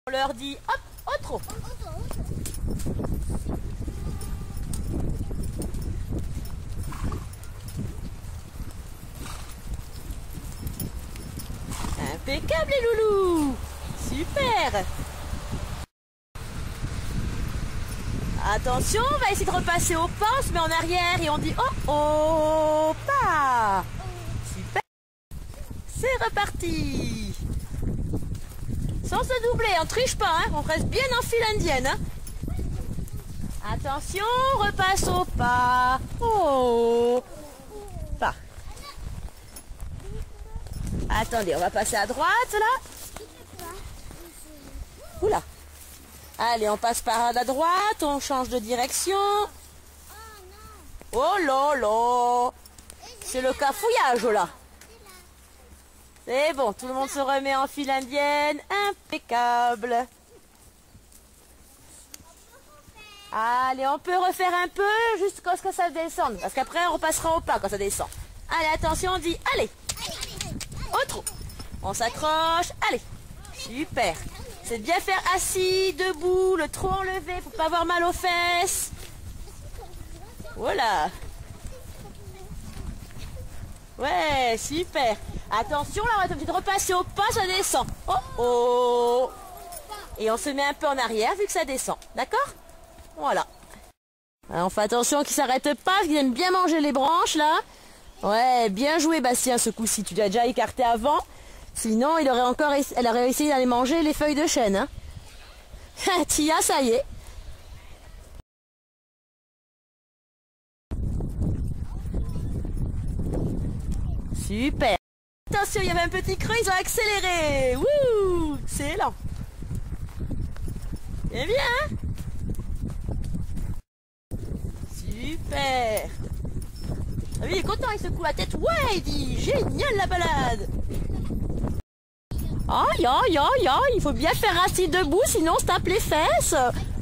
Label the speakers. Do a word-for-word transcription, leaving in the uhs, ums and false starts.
Speaker 1: On leur dit hop, au trot. Impeccable les loulous. Super. Attention, on va essayer de repasser au pas, on se met en arrière et on dit oh oh pas. Super. C'est reparti. Sans se doubler, on triche pas, hein, on reste bien en file indienne. Hein. Attention, repasse au pas. Oh pas. Attendez, on va passer à droite là. Oula. Allez, on passe par la droite, on change de direction. Oh là là. C'est le cafouillage là. C'est bon, tout le monde se remet en file indienne. Impeccable. Allez, on peut refaire un peu jusqu'à ce que ça descende. Parce qu'après, on repassera au pas quand ça descend. Allez, attention, on dit allez. Au trot. On s'accroche. Allez. Super. C'est de bien faire assis, debout, le trot enlevé pour pas avoir mal aux fesses. Voilà. Ouais, super. Attention, là, on va être obligé de repasser au pas, ça descend. Oh, oh. Et on se met un peu en arrière vu que ça descend. D'accord? Voilà. Alors, on fait attention qu'il ne s'arrête pas, qu'il aime bien manger les branches, là. Ouais, bien joué, Bastien, ce coup-ci. Tu l'as déjà écarté avant. Sinon, il aurait encore, elle aurait essayé d'aller manger les feuilles de chêne. Hein. Tia, ça y est. Super. Attention, il y avait un petit creux, ils ont accéléré. Wouh, excellent. C'est bien, hein? Super. Ah oui, il est content, il secoue la tête. Ouais, il dit, génial la balade. Aïe, aïe, aïe, aïe, il faut bien faire assis debout, sinon on se tape les fesses.